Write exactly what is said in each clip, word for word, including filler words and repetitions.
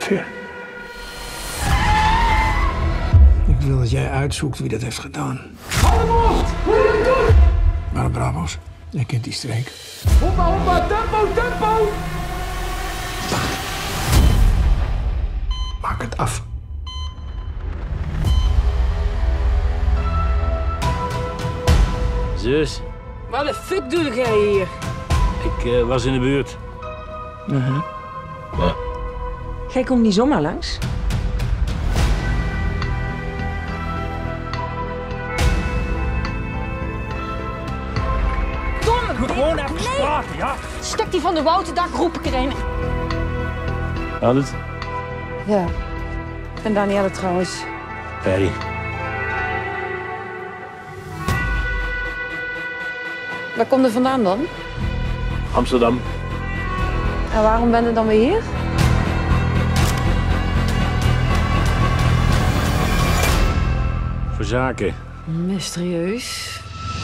Tja. Ik wil dat jij uitzoekt wie dat heeft gedaan. Allemaal! Maar Brabants, jij kent die streek. Hoppa, hoppa, tempo, tempo! Maak het af. Zus, Wat de fuck doe jij hier? ik uh, was in de buurt. Uh-huh. Ja. Jij komt niet zomaar langs. Domme gewoon even praten, ja? Stek die van de Wouterdak, roep ik erin. Had het? Ja. Ik ben Danielle trouwens. Ferry. Waar kom je vandaan dan? Amsterdam. En waarom ben je dan weer hier? Voor zaken. Mysterieus.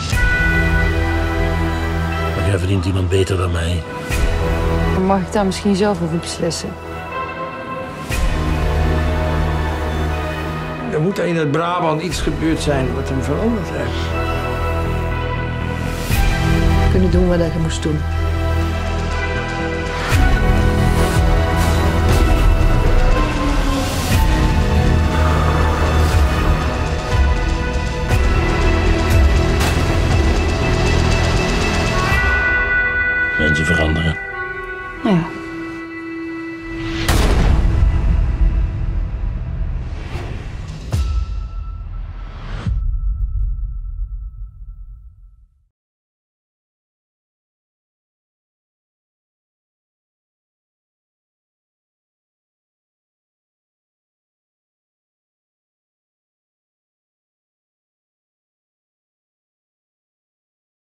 Maar jij verdient iemand beter dan mij. Dan mag ik daar misschien zelf over beslissen. Er moet in het Brabant iets gebeurd zijn wat hem veranderd heeft. Kunnen doen wat je moest doen.